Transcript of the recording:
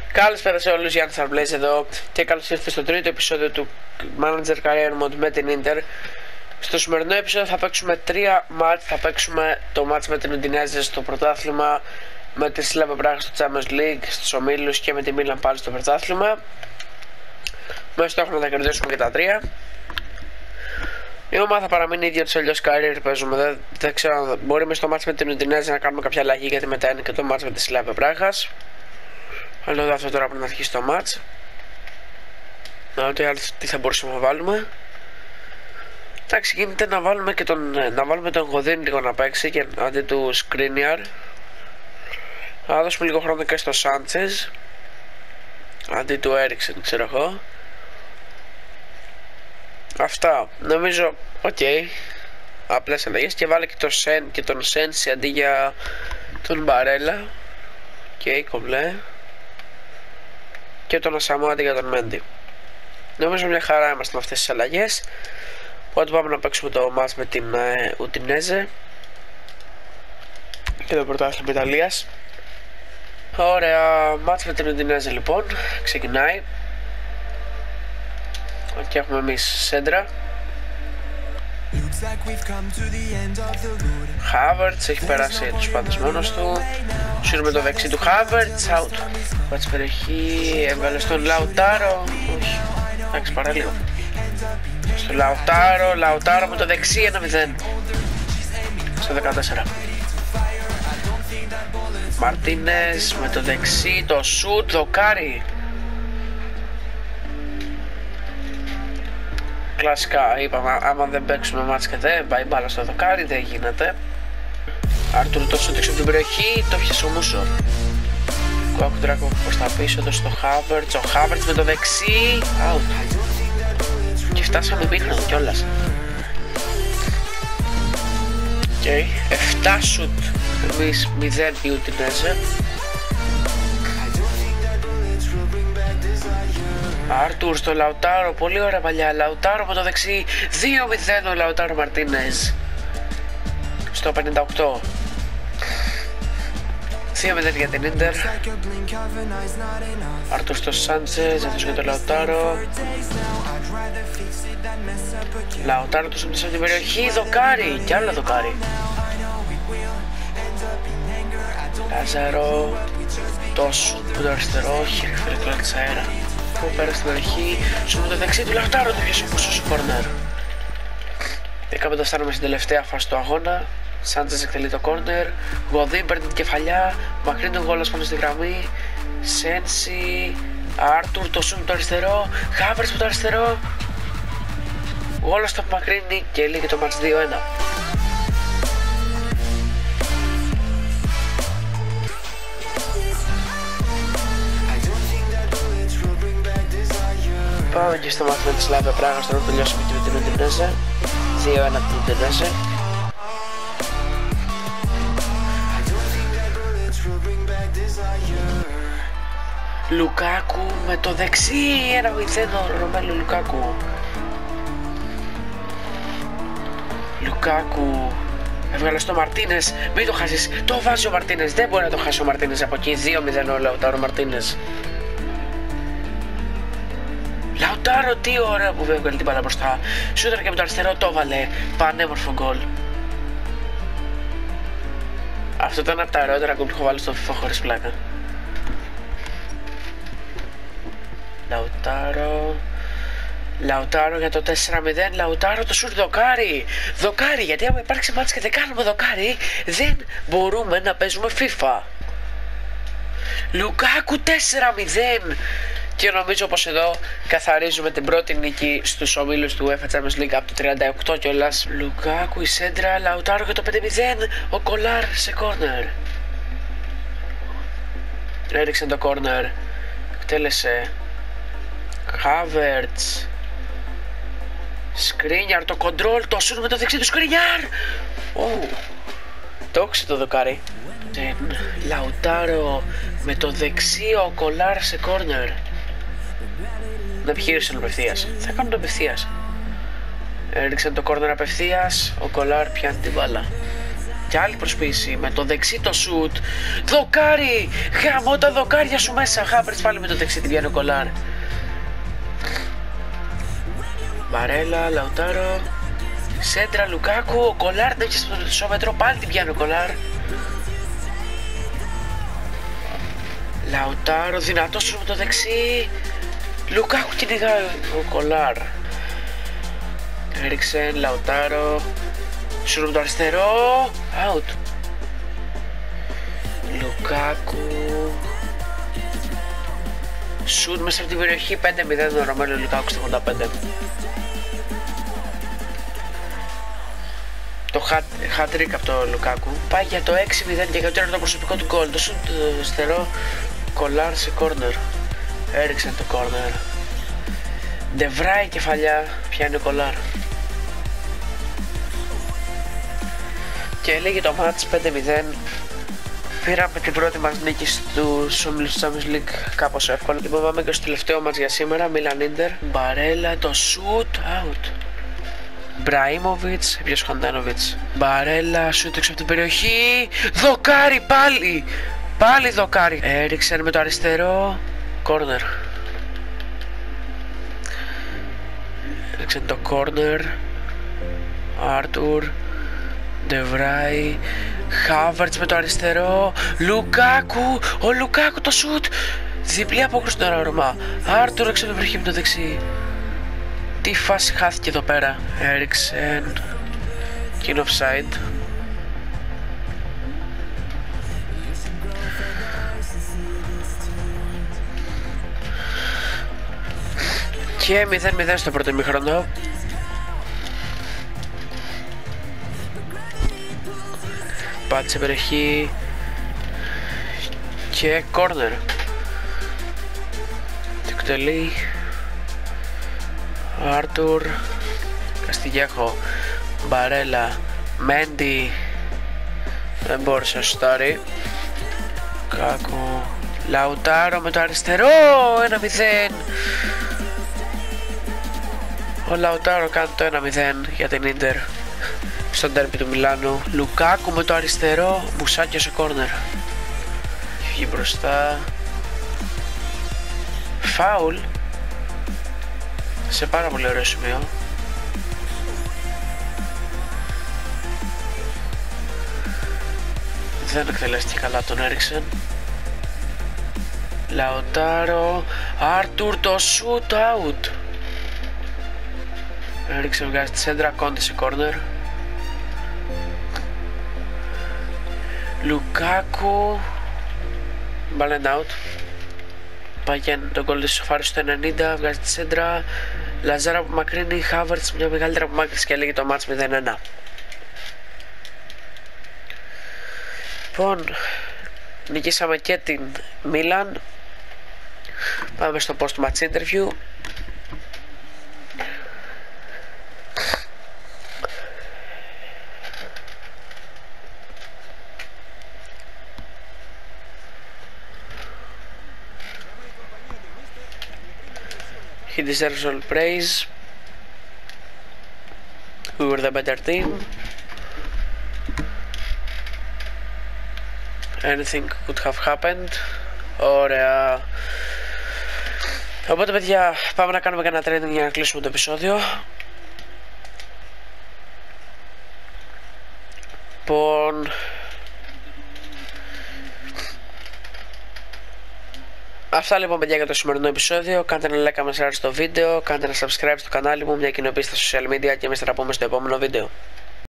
Καλησπέρα σε όλους, Γιάννης Αρμπλέης εδώ και καλώς ήρθατε στο τρίτο επεισόδιο του Manager Career Mode με την Ίντερ. Στο σημερινό επεισόδιο θα παίξουμε τρία μάτς. Θα παίξουμε το μάτς με την Ουντινέζε στο πρωτάθλημα, με τη Σλάβα Πράγα στο Champions League, στους ομίλους και με τη Μίλαν πάλι στο πρωτάθλημα. Με στόχο να τα κερδίσουμε και τα τρία. Η ομάδα θα παραμείνει ίδια του, αλλιώς career παίζουμε. Δεν ξέρω, μπορεί μες στο μάτς με την Ουντινέζε να κάνουμε κάποια αλλαγή, γιατί μετά είναι και το μάτς με τη Σλάβα Πράγας. Αλλά αυτό τώρα πριν να αρχίσει το μάτς. Τι θα μπορούσαμε να βάλουμε. Εντάξει, γίνεται να βάλουμε και τον Γοδίνη λίγο να παίξει και αντί του Skriniar. Θα δώσουμε λίγο χρόνο και στο Sanchez αντί του Eriksen, ξέρω εγώ. Αυτά, νομίζω, απλές αλλαγές. Και βάλε και τον Sensi αντί για τον Μπαρέλα. Κομπλέ. Και τον Asamoah αντί για τον Μέντι. Νομίζω μια χαρά είμαστε με αυτές τις αλλαγές. Οπότε πάμε να παίξουμε το μάτς με την Ουντινέζε και το πρωτάθλημα Ιταλίας. Ωραία, μάτς με την Ουντινέζε λοιπόν. Ξεκινάει. Και έχουμε εμείς σέντρα. Havertz έχει περάσει τους πάντες μόνος του. Σύρουμε το δεξί του Havertz, out. Πάτσε περιοχή, έβγαλε στον Lautaro. Όχι, εντάξει, παραλίγο. Στο Lautaro με το δεξί 1-0. Στο 14. Μαρτίνες με το δεξί, το σουτ, δοκάρι. Κλασικά, είπαμε, άμα δεν παίξουμε μάτς και δεν πάει μπάλα στο δοκάρι, δεν γίνεται. Άρτουρ το σούτ έξω από την περιοχή, το πιάσε ο Μούσο. Κόκκουντρακο προς τα πίσω, το στο Havertz, ο Havertz με το δεξί, out. Και φτάσαμε μήχρονο κιόλας. 7 σουτ, εμείς 0 η Ουντινέζε. Άρτουρ στο Lautaro, πολύ ωραία παλιά. Lautaro με το δεξί, 2-0 ο Lautaro Martinez. Στο 58. 2-0 για την Ίντερ. Άρτουρ στο Sanchez, αυτός και το Lautaro. Lautaro το σώμισε από την περιοχή, δοκάρι, κι άλλο δοκάρι. Λάζαρο, τόσο που το αριστερό, όχι, φίλε, της αέρα. Που πέρασε στην περιοχή, σου με το δεξί του Lautaro, το πιάσε ο Μούσος στο corner. Κάπου το φτάνουμε στην τελευταία φάση του αγώνα. Sanchez εκτελεί το corner, Godin παίρνει την κεφαλιά, μακρύνει τον γόλος πάνω στη γραμμή. Sensi, Άρτουρ, το σουμ το αριστερό, Havertz με το αριστερό. Γόλος το μακρύνει και λύγει το match 2-1. Πάμε και στο μάτι με τη Σλάβα Πράγα, στο να τελειώσουμε και με την Ουντινέζε. 2-1 την Ουντινέζε. Λουκάκου με το δεξί, 1-0 ο Ρωμέλο Λουκάκου. Λουκάκου έβγαλε στο Μαρτίνες, μην το χάσεις, το βάζει ο Μαρτίνες, δεν μπορεί να το χάσει ο Μαρτίνες από εκεί, 2-0 ο Lautaro Μαρτίνες. Lautaro, τι ωραία που έβγαλε την μπάλα μπροστά, σούταρε και με το αριστερό, το έβαλε, πανέμορφο γκολ. Αυτό ήταν από τα ωραιότερα γκολ που έχω βάλει στο FIFA χωρίς πλάκα. Lautaro για το 4-0, Lautaro το σουτ δοκάρι. Δοκάρι, γιατί άμα υπάρξει μάτς και δεν κάνουμε δοκάρι, δεν μπορούμε να παίζουμε FIFA. Λουκάκου 4-0. Και νομίζω πως εδώ καθαρίζουμε την πρώτη νίκη στους ομίλους του UEFA Champions League από το 38 κιόλας. Λουκάκου η σέντρα, Lautaro για το 5-0, ο Κολάρ σε corner. Έριξε το corner, εκτέλεσε Havertz, Skriniar, το control, το σουτ με το δεξί του Skriniar. Το όξε το δοκάρι. Lautaro με το δεξί, ο Κολάρ σε corner. Δεν επιχείρησαν απευθείας, θα κάνουν απευθείας. Έριξαν το corner απευθείας, ο Κολάρ πιάνει την μπάλα. Και άλλη προσποίηση με το δεξί το σουτ. Δοκάρι! Γαμώ τα δοκάρια σου μέσα. Χάβερτς πάλι με το δεξί την πιάνει ο Κολάρ. Μπαρέλα, Λαουτάρο. Σέντρα, Λουκάκου. Ο Κολάρ δεν έχει στο ισόμετρο. Πάλι την πιάνει ο Κολάρ. Λαουτάρο, δυνατός σου με το δεξί. Λουκάκου κυνηγάει ο Κολάρ. Έριξεν, Λαουτάρο. Σούρ με το αριστερό. Out. Λουκάκου. Σουτ μέσα από την περιοχή. 5-0 ο Ρωμέλο Λουκάκου στο 85. Το hat-trick από το Λουκάκου. Πάει για το 6-0 και για το προσωπικό του γκολ. Το σουτ το αριστερό. Κολάρ σε corner. Έριξαν το corner. Ντεβράι κεφαλιά. Πιάνει ο Κολάρ. Και έλεγε το μάτς 5-0. Πήραμε την πρώτη μας νίκη στους ομίλους του Champions League κάπως εύκολα. Λοιπόν, πάμε και στο τελευταίο μάτς για σήμερα. Μίλαν Ίντερ. Μπαρέλα, το shoot out. Μπραήμοβιτς, έπιασε Χαντάνοβιτς. Μπαρέλα, shoot έξω από την περιοχή. Δοκάρι πάλι. Πάλι δοκάρι. Έριξαν με το αριστερό. Corner. Έριξαν το corner. Άρτουρ. Ντεβράι. Χάβερτς με το αριστερό. Λουκάκου. Ο Λουκάκου το σουτ. Διπλή απόκριση στον Ρωμά. Άρτουρ έξω από την περιοχή με το δεξί. Τι φάση χάθηκε εδώ πέρα. Έριξεν. Και είναι offside. Και 0-0 στο πρώτο ημίχρονο. Πάτησε περιοχή. Και corner. Τι εκτελεί. Άρτουρ. Καστιγιάχο. Μπαρέλα. Μέντι. Δεν μπόρεσε να σουτάρει. Κάκο. Λαουτάρο με το αριστερό. 1-0. Ο Λαουτάρο κάνει το 1-0 για την Ίντερ στο ντέρμπι του Μιλάνου. Λουκάκου με το αριστερό. Μπουσάκιο σε κόρνερ. Φύγει μπροστά. Φάουλ σε πάρα πολύ ωραίο σημείο. Δεν εκτελέστηκε καλά, τον έριξαν. Λαουτάρο. Άρτουρ το shoot out. Έριξε, βγάζει τη σέντρα, Κόντε σε corner. Λουκάκου. Μπάλεν out. Πάει για τον γκολ της Σοφάρης στο 90, βγάζει τη σέντρα. Λαζάρα από μακρύνει, Χάβερτς μια μεγαλύτερη απομάκρυνση και έλεγε το μάτς 0-1. Λοιπόν, νικήσαμε και την Μίλαν. Πάμε στο post-match interview. He deserves all praise. We were the better team. Anything could have happened. Ωραία. Οπότε παιδιά, πάμε να κάνουμε κανένα training για να κλείσουμε το επεισόδιο. Λοιπόν, αυτά λοιπόν παιδιά για το σημερινό επεισόδιο. Κάντε ένα like άμα σας άρεσε το βίντεο. Κάντε ένα subscribe στο κανάλι μου, μια κοινοποίηση στα social media και εμείς θα τα πούμε στο επόμενο βίντεο.